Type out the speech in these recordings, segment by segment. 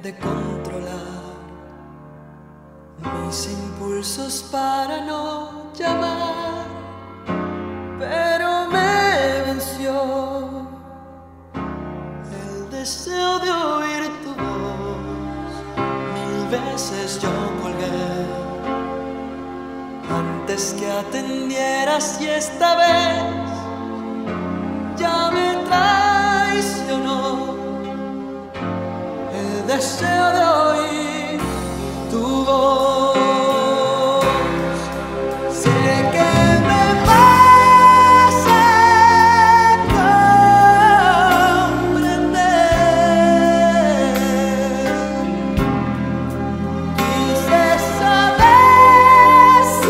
de controlar mis impulsos para no llamar, pero me venció el deseo de oír tu voz. 1000 veces yo colgué antes que atendieras, y esta vez ya me traicionó el deseo de oír tu voz. Sé que me vas a comprender. Quise saber si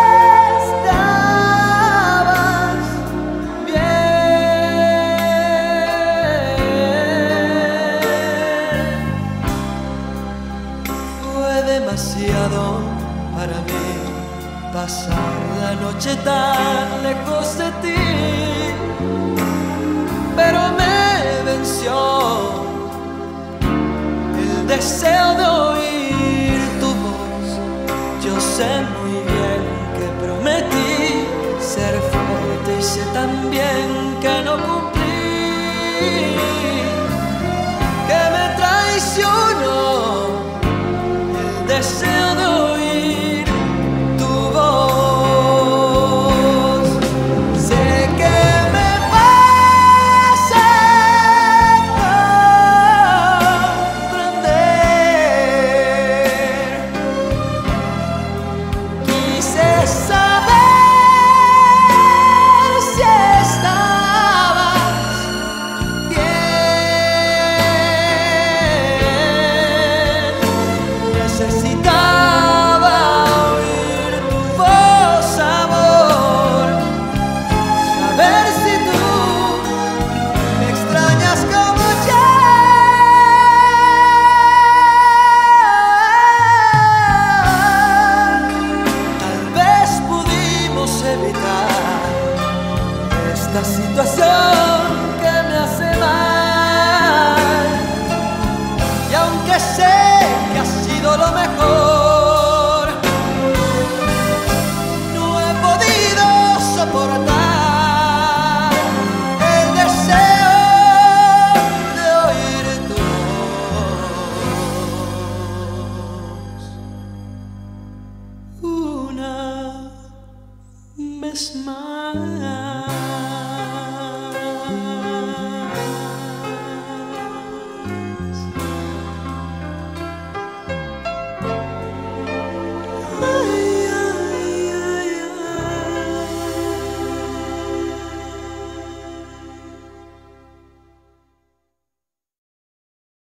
estabas bien. Fue demasiado para mí pasar la noche tan lejos de ti, pero me venció el deseo de oír tu voz. Yo sé muy bien que prometí ser fuerte y sé también que no cumplí, que me traicionó el deseo de oír tu voz. Sé que me vas a comprender. Quise saber si estabas bien. Necesitaba oír tu voz, amor, saber si tú me extrañas como yo. Tal vez pudimos evitar esta situación que me hace mal, y aunque sé que ha sido lo mejor, no he podido soportar el deseo de oír tu voz una vez más.